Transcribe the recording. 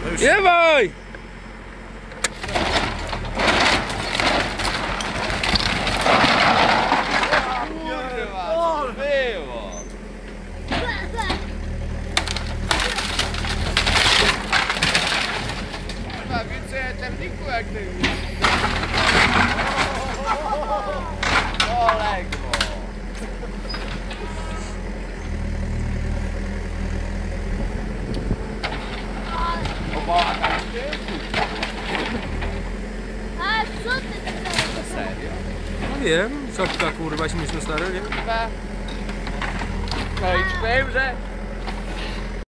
Jewaj! Kurwa, co było? Kurwa, więcej eterniku jak ty. Kolego. A co ty chcesz? Serio? No wiem, czapka kurwa śmieszna stara, nie? Chyba. No i ci powiem, że